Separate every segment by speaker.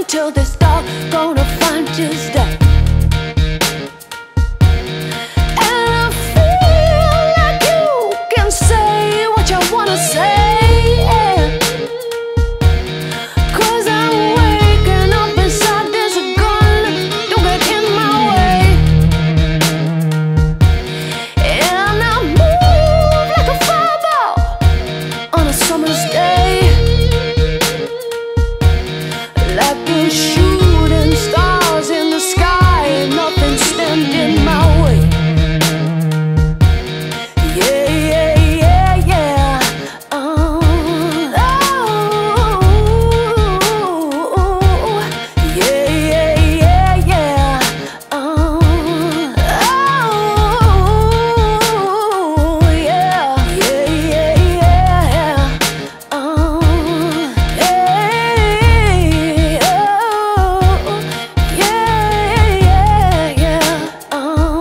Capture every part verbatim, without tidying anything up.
Speaker 1: till this dog gonna find you step. And I feel like you can say what you wanna say, yeah. Cause I'm waking up beside this gun. Don't get in my way. And I move like a fireball on a summer's day, like the shooting stars in the sky. Nothing standing my way. Yeah, yeah, yeah, yeah. Oh, oh, yeah, yeah, yeah, yeah. Oh, oh, yeah, yeah, yeah, yeah. Oh, hey, oh, yeah, yeah, yeah. Oh,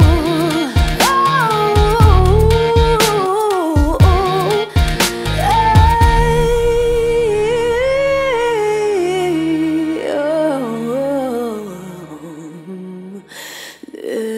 Speaker 1: oh, oh, yeah.